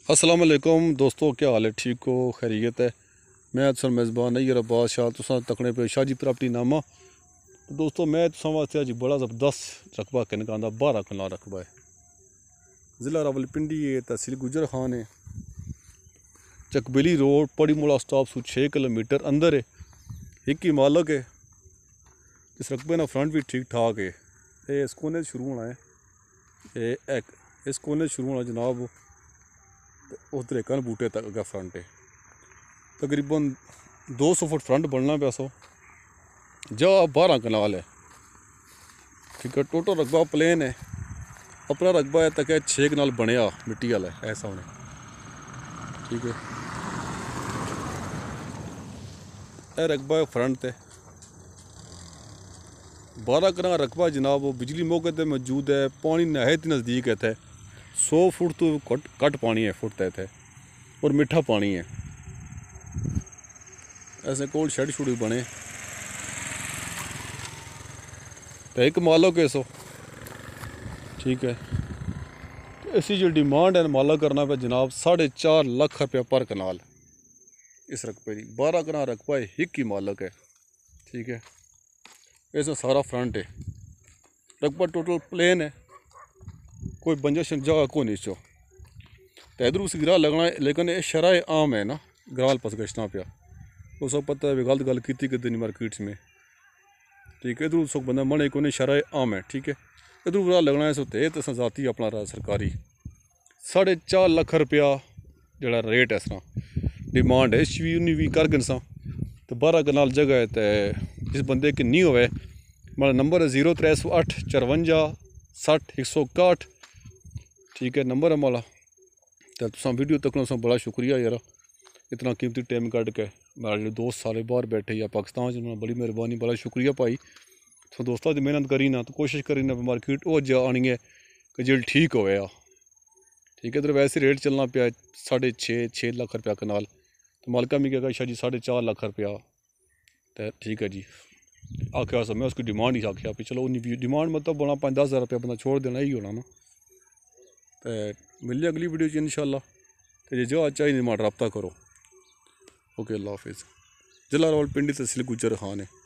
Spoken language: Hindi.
अस्सलाम वालेकुम दोस्तों, क्या हाल है? ठीक हो? खैरियत है? मैं अक्सर मेज़बान नहीं अब्बास शाह तुसा तकने पे शाह जी प्रॉपर्टी नामा। तो दोस्तों मैं तुसा वास्ते अज बड़ा ज़बरदस्त रकबा किनका आंदा 12 कनाल रकबा है। ज़िला रावलपिंडी है, तहसील गुजर खान है, चकबेली रोड पड़ी मोड़ा स्टॉप सू 6 किलोमीटर अंदर है। एक ही मालक है। इस रकबे ना फ्रंट भी ठीक ठाक है। ये इस कोने शुरू होना है, ये एक इस कोने शुरू होना जनाब, उधर एक बूटे तक अगर फ्रंट है। तकरीबन 200 फुट फ्रंट बनना पे सो जा 12 कनाल है। ठीक है, टोटल रकबा प्लेन है। अपना रकबा है तक 6 कनाल बनया मिट्टी वाला है ऐसा होने। ठीक है, यह रकबा है फ्रंट है 12 कनाल रकबा जनाब। वो बिजली मौके पर मौजूद है। पानी नहायत नज़दीक है थे, 100 फुट तो घट पानी है फुट है और मिठा पानी है। ऐसे कोल शेड शुड बने तो एक मालक है सो। ठीक है, तो इसी जो डिमांड है मालक करना पे जनाब 4.5 लाख रुपया पर कनाल। इस रकबे की 12 कनाल रकबा है, एक ही मालक है। ठीक है, इसमें सारा फ्रंट है। रकबा टोटल प्लेन है, कोई बंजश जगह को नहीं चो। तो इधर उस गिरा लगना है, लेकिन ये शराय आम है ना, ग्राल पस गश्तना पिया उस पता है गलत गल की कितनी मार्केट्स में। ठीक है, इधर उस बंदा मने को नहीं, शराय आम है। ठीक है, इधर बुरा लगना है सो तो जाती अपना रहा सरकारी 4.5 लाख रुपया जड़ा रेट है। इस तरह डिमांड है, इस भी कर गन सा। तो 12 कनाल जगह है। तो जिस बंदे की नहीं होवे मेरा नंबर है 0308 54 60 161। ठीक है, नंबर है माला। तो तुम वीडियो तकना सा बड़ा शुक्रिया यार, इतना कीमती टाइम कट के। मेरे जो दोस्त सारे बाहर बैठे या पाकिस्तान च, बड़ी मेहरबानी, बड़ा शुक्रिया भाई। तो दोस्तों की मेहनत करी ना, तो कोशिश करी ना मार्केट वो आनी है कि जो ठीक हो गया। ठीक है, इधर वैसे रेट चलना पाया 6.5 लाख रुपया कनाल। तो मालका भी क्या शाह जी 4.5 लाख रुपया। तो ठीक है जी, आख्या मैं उसकी डिमांड ही आख्या भी चलो उन्नी डिमांड मतलब बना 5-10 हज़ार रुपया बंदा छोड़ देना ही होना ना। तो मिलिए अगली वीडियो इंशाल्लाह। तो जो चाहिए डिमांड रब्ता करो। ओके, अल्लाह हाफिज़। जिला रावलपिंडी तहसील गुजर खान है।